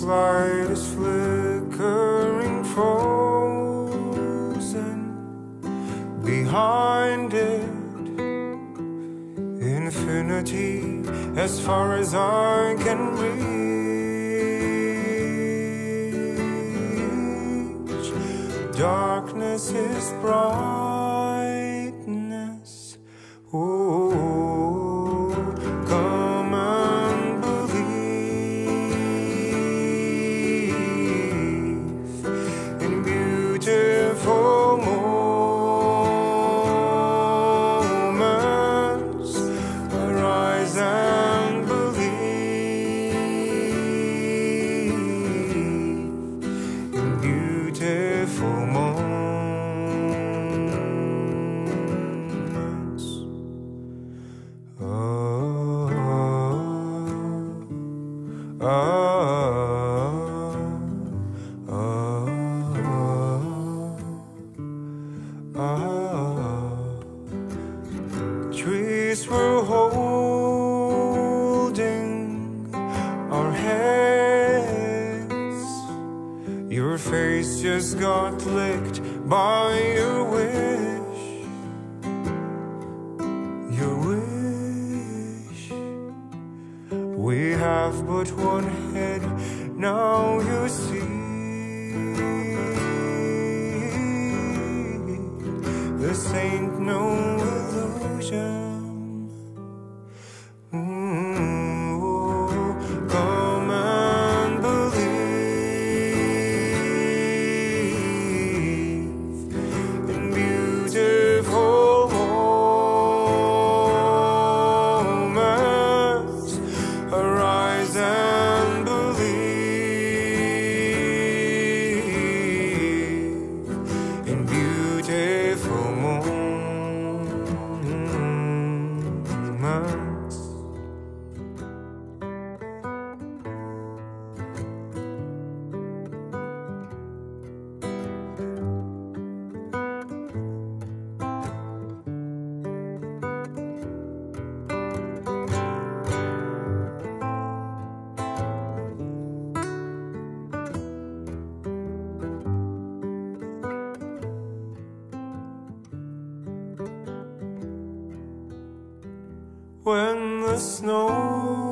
torchlight is flickering, frozen. Behind it, infinity as far as I can reach. Darkness is brightness. Oh, come and believe in beautiful moments. Arise and believe in beautiful moments. Trees were holding our heads. Your face just got licked by your wish. Your wish. We have but one head, now you see. This ain't no illusion. Come and believe in beautiful moments. Arise and believe in beautiful moments. When the snow